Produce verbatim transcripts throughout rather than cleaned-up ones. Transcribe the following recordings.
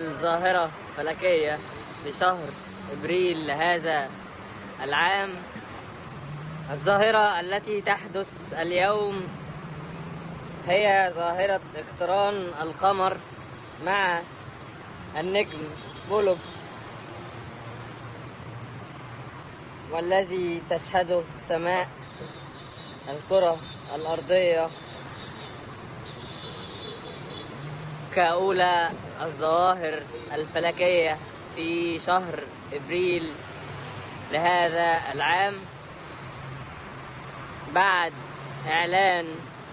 ظاهرة فلكية في شهر إبريل لهذا العام. الظاهرة التي تحدث اليوم هي ظاهرة اقتران القمر مع النجم بولوكس، والذي تشهده سماء الكرة الأرضية كأولى الظواهر الفلكية في شهر إبريل لهذا العام، بعد إعلان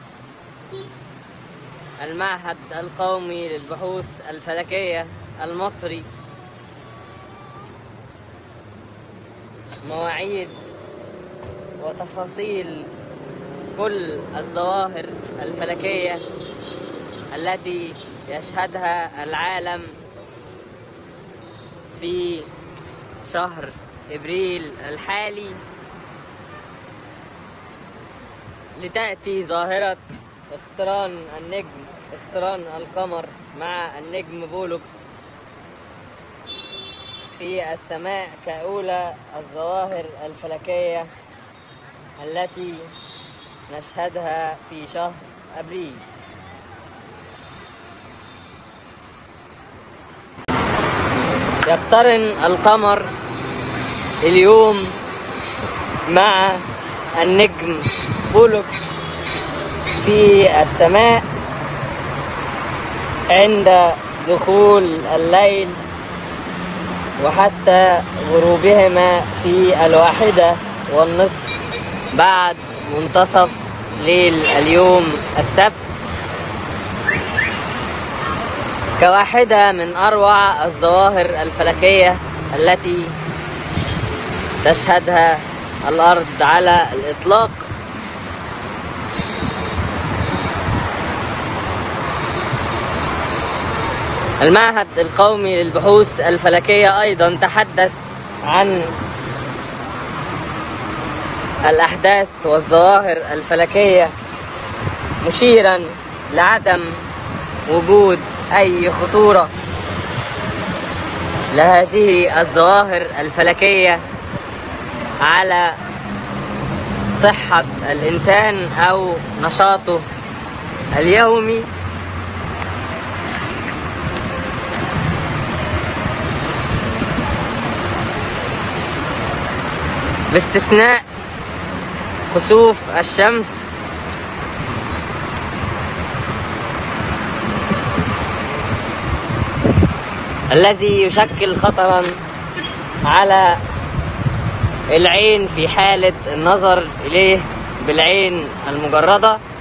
المعهد القومي للبحوث الفلكية المصري مواعيد وتفاصيل كل الظواهر الفلكية التي يشهدها العالم في شهر إبريل الحالي، لتأتي ظاهرة اقتران النجم اقتران القمر مع النجم بولوكس في السماء كأولى الظواهر الفلكية التي نشهدها في شهر أبريل. يقترن القمر اليوم مع النجم بولوكس في السماء عند دخول الليل وحتى غروبهما في الواحدة والنصف بعد منتصف ليل اليوم السبت، كواحدة من أروع الظواهر الفلكية التي تشهدها الأرض على الإطلاق. المعهد القومي للبحوث الفلكية أيضا تحدث عن الأحداث والظواهر الفلكية، مشيرا لعدم وجود أي خطورة لهذه الظواهر الفلكية على صحة الإنسان أو نشاطه اليومي، باستثناء كسوف الشمس الذي يشكل خطرا على العين في حالة النظر إليه بالعين المجردة.